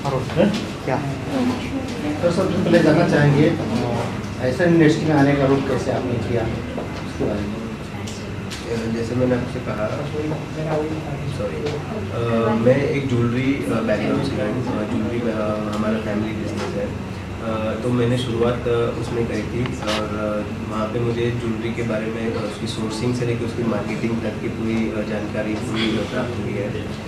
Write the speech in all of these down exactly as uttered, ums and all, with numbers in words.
क्या तो सबसे पहले जानना चाहेंगे ऐसा इंडस्ट्री में आने का रूप कैसे आपने किया उसके बारे में। जैसे मैंने आपसे कहा, सॉरी, मैं एक ज्वेलरी बैकग्राउंड से हूँ। ज्वेलरी हमारा फैमिली बिजनेस है, तो मैंने शुरुआत उसमें करी थी और वहाँ पे मुझे ज्वेलरी के बारे में उसकी सोर्सिंग से लेकर उसकी मार्केटिंग तक की पूरी जानकारी पूरी प्राप्त हुई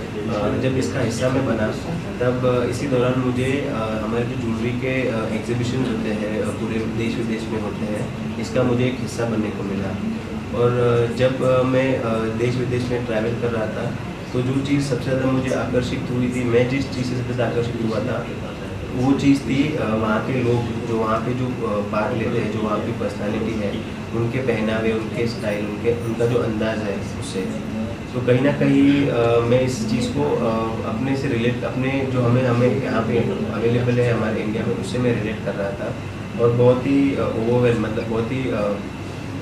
है। जब इसका हिस्सा मैं बना तब इसी दौरान मुझे हमारे जो ज्वेलरी के एग्जीबिशन होते हैं पूरे देश विदेश में होते हैं, इसका मुझे एक हिस्सा बनने को मिला। और जब मैं देश विदेश में ट्रैवल कर रहा था तो जो चीज़ सबसे ज़्यादा मुझे आकर्षित हुई थी, मैं जिस चीज़ से सबसे ज़्यादा आकर्षित हुआ था वो चीज़ थी वहाँ के लोग जो वहाँ पे जो भाग लेते हैं, जो वहाँ की पर्सनालिटी है, उनके पहनावे, उनके स्टाइल, उनके उनका जो अंदाज़ है उससे। तो कहीं ना कहीं मैं इस चीज़ को अपने से रिलेट अपने जो हमें हमें यहाँ पे अवेलेबल है हमारे इंडिया में, उससे मैं रिलेट कर रहा था और बहुत ही ओवरवेल मतलब बहुत ही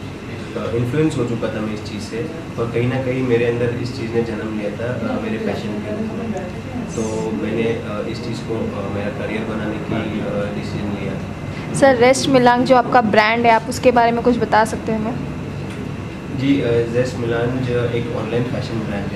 इन्फ्लुएंस हो चुका था मैं इस चीज़ से। और कहीं ना कहीं मेरे अंदर इस चीज़ ने जन्म लिया था मेरे पैशन के रूप में। तो मैंने इस चीज़ को मेरा करियर बनाने की डिसीजन लिया। सर, जेस्ट मिलान जो आपका ब्रांड है, आप उसके बारे में कुछ बता सकते हैं हमें? जी, जेस्ट मिलान जो एक ऑनलाइन फैशन ब्रांड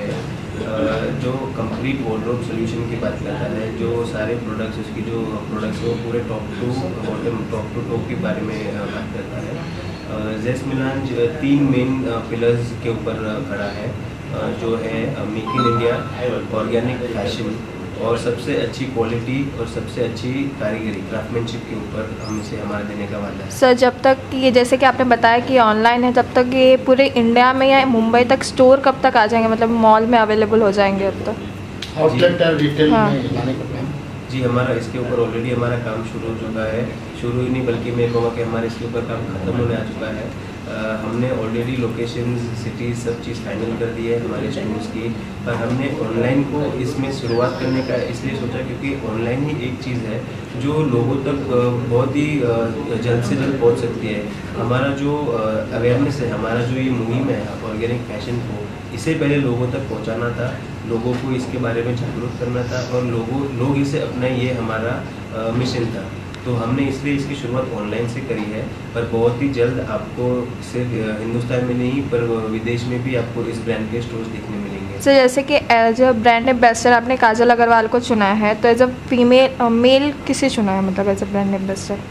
है जो कंप्लीट वार्डरोब सॉल्यूशन की बात करता है, जो सारे प्रोडक्ट्स उसकी जो प्रोडक्ट्स वो पूरे top to bottom top to top के बारे में बात करता है। जेस्ट मिलान तीन मेन पिलर्स के ऊपर खड़ा है, जो है make in India, organic fashion और सबसे अच्छी क्वालिटी और सबसे अच्छी कारीगरी क्राफ्टमैनशिप के ऊपर हम इसे हमारा देने का वादा है। सर, जब तक ये जैसे कि आपने बताया कि ऑनलाइन है, जब तक ये पूरे इंडिया में या मुंबई तक स्टोर कब तक आ जाएंगे, मतलब मॉल में अवेलेबल हो जाएंगे अब तक? आउटलेट और रिटेल हाँ। में लाने का प्लान? जी, हमारा इसके ऊपर ऑलरेडी हमारा काम शुरू हो चुका है। शुरू ही नहीं बल्कि मैं कहूँगा कि हमारे इसके ऊपर काम खत्म होने आ चुका है। आ, हमने ऑलरेडी लोकेशंस, सिटीज़ सब चीज़ फाइनल कर दी है हमारे स्टोर्स की। पर हमने ऑनलाइन को इसमें शुरुआत करने का इसलिए सोचा क्योंकि ऑनलाइन ही एक चीज़ है जो लोगों तक बहुत ही जल्द से जल्द पहुंच सकती है। हमारा जो अवेयरनेस है, हमारा जो ये मुहिम है ऑर्गेनिक फैशन को, इसे पहले लोगों तक पहुंचाना था, लोगों को इसके बारे में जागरूक करना था और लोगों लोग इसे अपनाएं, ये हमारा मिशन था। तो हमने इसलिए इसकी शुरुआत ऑनलाइन से करी है, पर बहुत ही जल्द आपको सिर्फ हिंदुस्तान में नहीं पर विदेश में भी आपको इस ब्रांड के स्टोर्स देखने मिलेंगे। सर, जैसे कि एज अ ब्रांड एम्बेसडर आपने काजल अग्रवाल को चुना है, तो एज अ फीमेल मेल किसे चुना है, मतलब एज अ ब्रांड एम्बेसडर?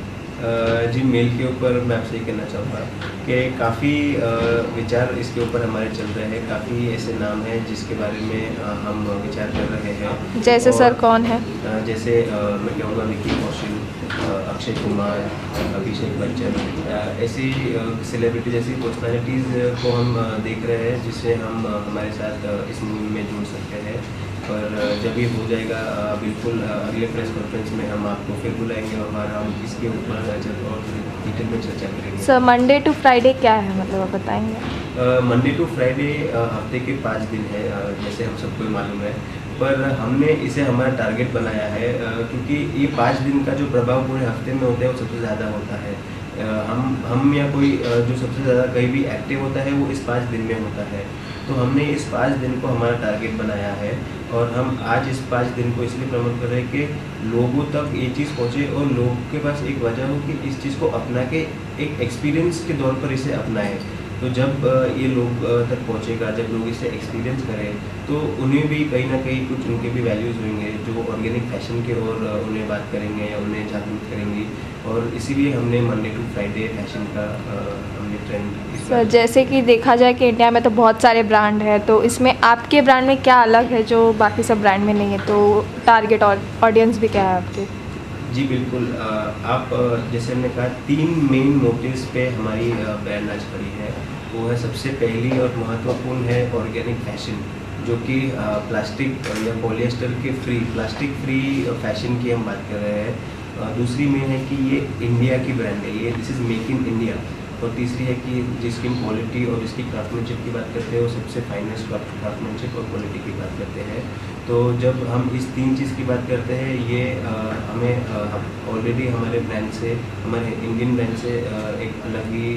जी, मेल के ऊपर मैं आपसे ये कहना चाहूँगा कि काफ़ी विचार इसके ऊपर हमारे चल रहे हैं। काफ़ी ऐसे नाम हैं जिसके बारे में हम विचार कर रहे हैं। जैसे सर कौन है? जैसे मैं कहूँगा विकी कौशल, अक्षय कुमार, अभिषेक बच्चन, ऐसी सेलिब्रिटी जैसी पर्सनालिटीज़ को हम देख रहे हैं जिससे हम हमारे साथ इस मुहिम में जुड़ सकते हैं। पर जब ये हो जाएगा बिल्कुल अगले प्रेस कॉन्फ्रेंस में हम आपको फिर बुलाएंगे और हम इसके ऊपर और डिटेल में चर्चा करेंगे। सर, मंडे टू फ्राइडे क्या है, मतलब आप बताएंगे? मंडे टू फ्राइडे हफ्ते के पाँच दिन है, जैसे हम सबको मालूम है। पर हमने इसे हमारा टारगेट बनाया है क्योंकि ये पाँच दिन का जो प्रभाव पूरे हफ्ते में होता है वो सबसे ज़्यादा होता है। हम हम या कोई जो सबसे ज़्यादा कहीं भी एक्टिव होता है वो इस पाँच दिन में होता है। तो हमने इस पाँच दिन को हमारा टारगेट बनाया है और हम आज इस पाँच दिन को इसलिए प्रमोट कर रहे हैं कि लोगों तक ये चीज़ पहुँचे और लोगों के पास एक वजह हो कि इस चीज़ को अपना के एक एक्सपीरियंस के तौर पर इसे अपनाएं। तो जब ये लोग तक पहुँचेगा, जब लोग इसे एक्सपीरियंस करें तो उन्हें भी कहीं ना कहीं कुछ उनके भी वैल्यूज़ होंगे जो ऑर्गेनिक फैशन के और उन्हें बात करेंगे या उन्हें जागरूक करेंगी। और इसीलिए हमने मंडे टू फ्राइडे फैशन का हमने ट्रेंड। सर, जैसे कि देखा जाए कि इंडिया में तो बहुत सारे ब्रांड है, तो इसमें आपके ब्रांड में क्या अलग है जो बाकी सब ब्रांड में नहीं है, तो टारगेट ऑडियंस भी क्या है आपके? जी बिल्कुल, आप जैसे हमने कहा तीन मेन मोटिव्स पे हमारी ब्रांड आज खड़ी है। वो है सबसे पहली और महत्वपूर्ण है ऑर्गेनिक फैशन, जो कि प्लास्टिक या पॉलिएस्टर के फ्री प्लास्टिक फ्री फैशन की हम बात कर रहे हैं। दूसरी में है कि ये इंडिया की ब्रांड है, ये this is make in India. और तीसरी है कि जिसकी क्वालिटी और जिसकी क्राफ्टमैनशिप की बात करते हैं वो सबसे फाइनेस्ट क्राफ्टमैनशिप और क्वालिटी की बात करते हैं। तो जब हम इस तीन चीज़ की बात करते हैं, ये आ, हमें ऑलरेडी हमारे ब्रांड से, हमारे इंडियन ब्रांड से आ, एक अलग ही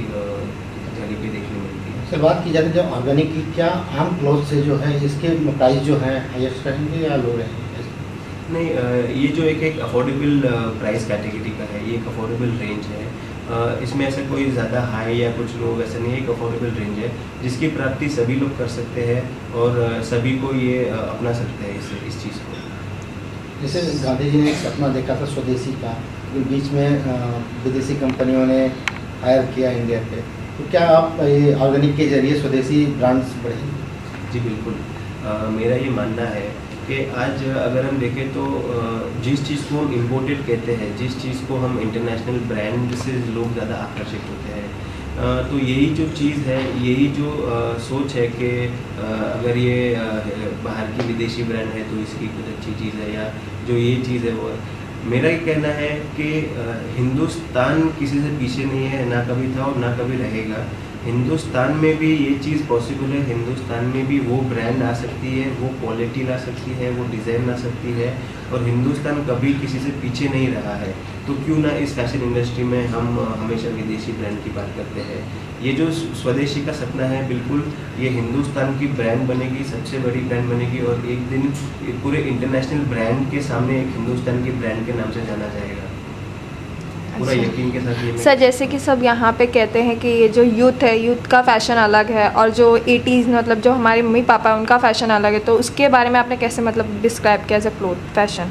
जगह पे देखने मिलती है। सर, बात की जाती है जब ऑर्गेनिक की, क्या आम क्लॉथ से जो है इसके प्राइस जो है हाईएस्ट रहेंगे या लो रहेंगे? नहीं, अ, ये जो एक एक अफोर्डेबल प्राइस कैटेगरी का है, ये एक अफोर्डेबल रेंज है। अ, इसमें ऐसा कोई ज़्यादा हाई या कुछ लोग ऐसा नहीं है, एक अफोर्डेबल रेंज है जिसकी प्राप्ति सभी लोग कर सकते हैं और अ, सभी को ये अ, अपना सकते हैं इस इस चीज़ को। जैसे गांधी जी ने एक सपना देखा था स्वदेशी का, जो बीच में अ, विदेशी कंपनियों ने हायर किया इंडिया पे, तो क्या आप ये ऑर्गेनिक के जरिए स्वदेशी ब्रांड्स बढ़ेंगे? जी बिल्कुल। अ, मेरा ये मानना है कि आज अगर हम देखें तो अ, जिस चीज़ को हम इम्पोर्टेड कहते हैं, जिस चीज़ को हम इंटरनेशनल ब्रांड से लोग ज़्यादा आकर्षित होते हैं, अ, तो यही जो चीज़ है, यही जो अ, सोच है कि अ, अगर ये अ, बाहर की विदेशी ब्रांड है तो इसकी कुछ अच्छी चीज़ है, या जो ये चीज़ है वो है। मेरा ये कहना है कि अ, हिंदुस्तान किसी से पीछे नहीं है, ना कभी था और ना कभी रहेगा। हिंदुस्तान में भी ये चीज़ पॉसिबल है, हिंदुस्तान में भी वो ब्रांड आ सकती है, वो क्वालिटी ला सकती है, वो डिज़ाइन ला सकती है, और हिंदुस्तान कभी किसी से पीछे नहीं रहा है। तो क्यों ना इस फैशन इंडस्ट्री में हम हमेशा विदेशी ब्रांड की बात करते हैं। ये जो स्वदेशी का सपना है, बिल्कुल ये हिंदुस्तान की ब्रांड बनेगी, सबसे बड़ी ब्रांड बनेगी, और एक दिन पूरे इंटरनेशनल ब्रांड के सामने एक हिंदुस्तान की ब्रांड के नाम से जाना जाएगा, पूरा यकीन के साथ। ये सर, जैसे कि सब यहाँ पे कहते हैं कि ये जो यूथ है, यूथ का फ़ैशन अलग है, और जो एटीज़ मतलब जो हमारे मम्मी पापा हैं उनका फ़ैशन अलग है, तो उसके बारे में आपने कैसे मतलब डिस्क्राइब किया एज अ क्लोथ फैशन?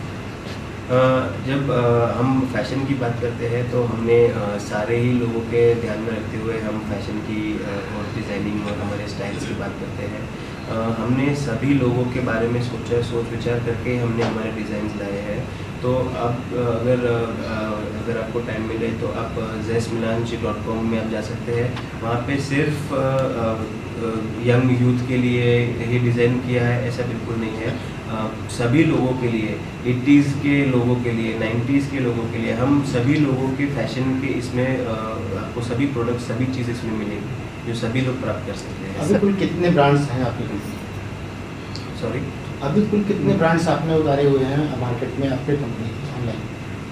जब अ, हम फैशन की बात करते हैं तो हमने अ, सारे ही लोगों के ध्यान में रखते हुए हम फैशन की अ, और डिज़ाइनिंग और हमारे स्टाइल्स की बात करते हैं। अ, हमने सभी लोगों के बारे में सोचा, सोच विचार करके हमने हमारे डिज़ाइंस लाए हैं। तो अब अगर अ, अगर आपको टाइम मिले तो आप जेस मिलान डॉट कॉम में आप जा सकते हैं। वहाँ पे सिर्फ यंग यूथ के लिए ही डिज़ाइन किया है, ऐसा बिल्कुल नहीं है। अ, सभी लोगों के लिए, एटीज़ के लोगों के लिए, नाइन्टीज़ के लोगों के लिए, हम सभी लोगों के फैशन के इसमें अ, आपको सभी प्रोडक्ट, सभी चीज़ इसमें मिलेंगी जो सभी लोग प्राप्त कर सकते हैं। अभी कुल कितने ब्रांड्स हैं आपकी कंपनी? सॉरी, अभी कुल कितने ब्रांड्स आपने उतारे हुए हैं मार्केट में आपके कंपनी ऑनलाइन?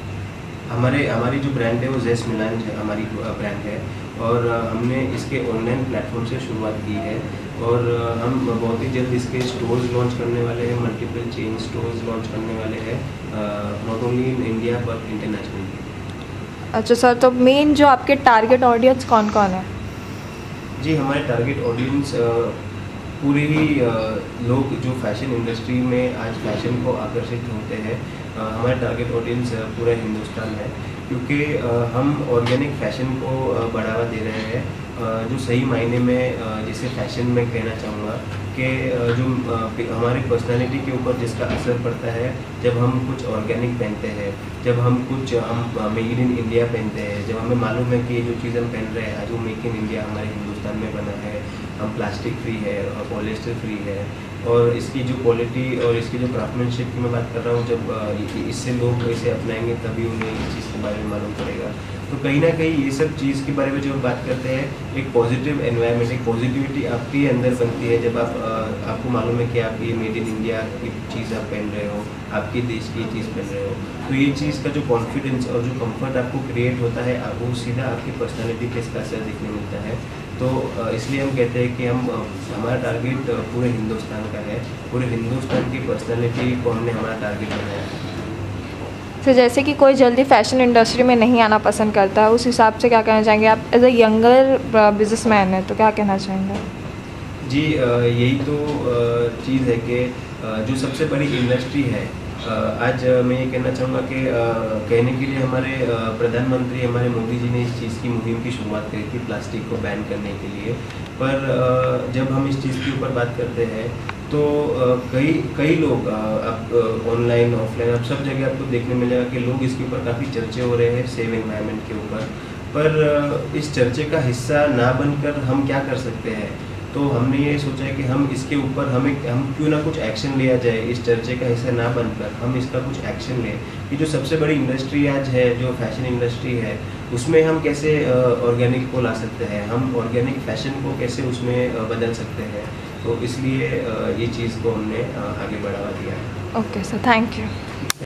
हमारे हमारी जो ब्रांड है वो जेस मिलान है, हमारी ब्रांड है, और अ, हमने इसके ऑनलाइन प्लेटफॉर्म से शुरुआत की है, और अ, हम बहुत ही जल्द इसके स्टोर्स लॉन्च करने वाले हैं, मल्टीपल चेन स्टोर्स लॉन्च करने वाले हैं, not only in India but internationally. अच्छा सर, तो मेन जो आपके टारगेट ऑडियंस कौन कौन है? जी, हमारे टारगेट ऑडियंस पूरे ही अ, लोग जो फैशन इंडस्ट्री में आज फैशन को आकर्षित होते हैं, अ, हमारे टारगेट ऑडियंस पूरा हिंदुस्तान है, क्योंकि अ, हम ऑर्गेनिक फैशन को अ, बढ़ावा दे रहे हैं, अ, जो सही मायने में अ, जिसे फैशन में कहना चाहूँगा कि अ, जो अ, हमारी पर्सनालिटी के ऊपर जिसका असर पड़ता है जब हम कुछ ऑर्गेनिक पहनते हैं, जब हम कुछ हम मेड इन इंडिया पहनते हैं, जब हमें मालूम है कि ये जो चीज़ हम पहन रहे हैं आज वो मेक इन इंडिया हमारे हिंदुस्तान में बना है, हम प्लास्टिक फ्री है और पॉलिएस्टर फ्री है, और इसकी जो क्वालिटी और इसकी जो क्राफ्टमैनशिप की मैं बात कर रहा हूँ, जब अ, इससे लोग इसे अपनाएंगे तभी उन्हें इस चीज़ के बारे में मालूम पड़ेगा। तो कहीं ना कहीं ये सब चीज़ के बारे में जब हम बात करते हैं, एक पॉजिटिव एनवायरनमेंट, एक पॉजिटिविटी आपके अंदर बनती है जब आप अ, आपको मालूम है कि आप ये मेड इन इंडिया की चीज़ आप पहन रहे हो, आपके देश की चीज़ पहन रहे हो, तो ये चीज़ का जो कॉन्फिडेंस और जो कंफर्ट आपको क्रिएट होता है, वो सीधा आपकी पर्सनैलिटी पे इसका असर दिखने मिलता है। तो अ, इसलिए हम कहते हैं कि हम अ, हमारा टारगेट पूरे हिंदुस्तान का है, पूरे हिंदुस्तान की पर्सनैलिटी को हमने हमारा टारगेट बनाया है। तो जैसे कि कोई जल्दी फैशन इंडस्ट्री में नहीं आना पसंद करता है, उस हिसाब से क्या कहना चाहेंगे आप एज अ यंगर बिजनेसमैन है, तो क्या कहना चाहेंगे? जी, अ, यही तो अ, चीज़ है कि अ, जो सबसे बड़ी इंडस्ट्री है, अ, आज अ, मैं ये कहना चाहूँगा कि अ, कहने के लिए हमारे अ, प्रधानमंत्री हमारे मोदी जी ने इस चीज़ की मुहिम की शुरुआत करी थी प्लास्टिक को बैन करने के लिए, पर अ, जब हम इस चीज़ के ऊपर बात करते हैं तो अ, कई कई लोग अ, आप ऑनलाइन ऑफलाइन आप सब जगह आपको देखने मिलेगा कि लोग इसके ऊपर काफ़ी चर्चे हो रहे हैं सेव एनवायरनमेंट के ऊपर, पर अ, इस चर्चे का हिस्सा ना बनकर हम क्या कर सकते हैं? तो हमने ये सोचा है कि हम इसके ऊपर हमें हम क्यों ना कुछ एक्शन लिया जाए, इस चर्चे का हिस्सा ना बनकर हम इसका कुछ एक्शन लें कि जो सबसे बड़ी इंडस्ट्री आज है, जो फैशन इंडस्ट्री है, उसमें हम कैसे ऑर्गेनिक को ला सकते हैं, हम ऑर्गेनिक फैशन को कैसे उसमें अ, बदल सकते हैं। तो इसलिए अ, ये चीज़ को हमने अ, आगे बढ़ावा दिया है। Okay sir, thank you.